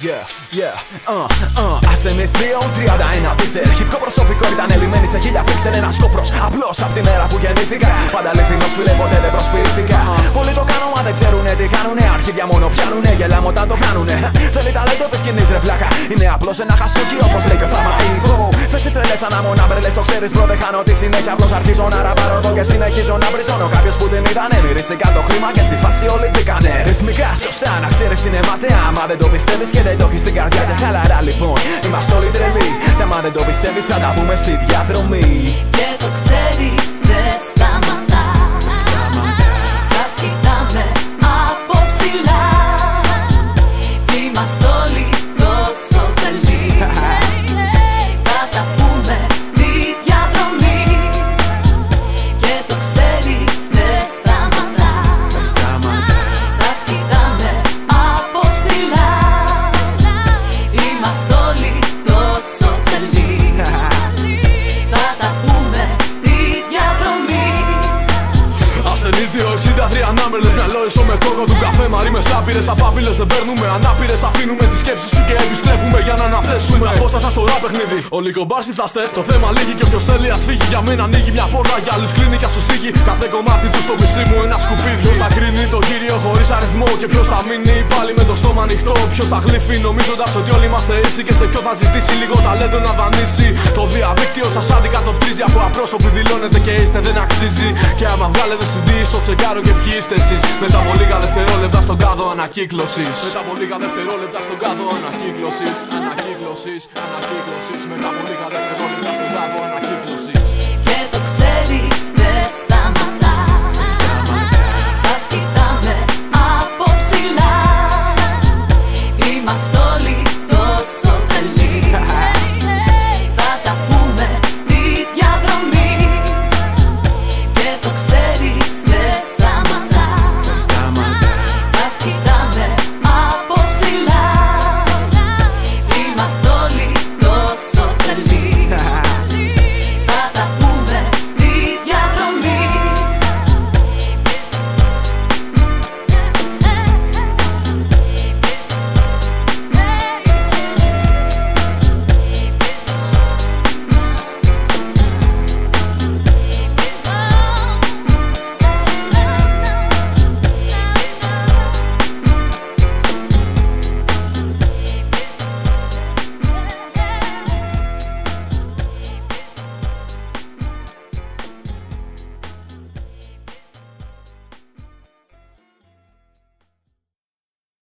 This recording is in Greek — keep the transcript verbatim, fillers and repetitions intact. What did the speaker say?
Yeah, yeah, uh, uh. Ασθενείς δύο τριάντα ένα τίσερ. Χυπικό προσωπικό ήταν ελλημένη σε χίλια πίξελ. Ένας κόπρος απλώς απ' τη μέρα που γεννήθηκα. Πάντα αληθινός φίλε, ποτέ δεν προσποιήθηκα. Πολλοί το κάνουν, μα δεν ξέρουνε τι κάνουνε. Αρχίδια μόνο πιάνουνε, γελάμε όταν το κάνουνε. Θέλει ταλέντο, πες κοινής ρε βλάκα. Είναι απλώς ένα χαστούκι όπως λέει και ο Θάμα Ήπο. Θέσεις τρελές ανάμονα μπρελές, το ξέρεις μπρο. Δεν χάνω τη συνέχεια, απλώς αρχίζω να ραπάρω εδώ και συνεχίζω να μπριζώνω. Κάποιος που την είδανε, μυρίστηκαν το χρήμα και στη φάση όλοι μπήκανε. Ρυθμικά σωστά, να ξέρεις είναι ματέα. Μα δεν το πιστεύεις και δεν το έχεις στην καρδιά. Και χαλαρά λοιπόν, είμαστε όλοι τρελοί. Και άμα δεν το πιστεύεις, θα τα πούμε στη διαδρομή. Και το ξέρεις, δεν σταματά. Σας κοιτάμε από ψηλά. Είμαστε όλοι τόσο τρελοί. Θα τα πούμε στη διαδρομή. Και το ξέρεις, δεν σταματά. Σας κοιτάμε από ψηλά. Είμαστε όλοι τόσο τρελοί. Θα τα πούμε στη διαδρομή. Ασθενείς δύο εξήντα τρία Numberless, μυαλό ίσο με κόκο του καφέ. Μαρί με σάπειρες, απάπηλες δεν παίρνουμε. Ανάπηρες αφήνουμε τις σκέψεις σου και επιστρέφουμε για να αναθέσουμε. Απόστασα στο ραπ παιχνίδι. Όλοι κομπάρς ήρθαστε. Το θέμα λύγει και όποιος θέλει ας φύγει. Για μένα ανοίγει μια πόρτα, για άλλους κλείνει κι ας τους στίγει. Κάθε κομμάτι του στο μισή μου ένα σκουπίδι. Ποιος θα κρίνει το κύριο χωρίς αριθμό. Και ποιος θα μείνει πάλι με το στόμα ανοιχτό. Ποιος θα γλύφει νομίζοντας ότι όλοι είμαστε ίσοι. Και σε ποιο θα ζητήσει λίγο ταλέντο να δανείσει. Το διαδίκτυο σας αντικατοπτρίζει. Αφού απρόσωποι δηλώνετε και είστε δεν αξίζει. Και άμα βγάλετε σι ντι στο τσεκάρο και ποιοι είστε εσείς. Μετά από λίγα δευτερόλεπτα στον κάδο ανακύκλωσης. Μετά από λίγα δευτερόλεπτα στον κάδο ανακύκλωσης. Ανακύκλωσης, ανακύκλωσης. Μετά από λίγα δευτερόλεπτα.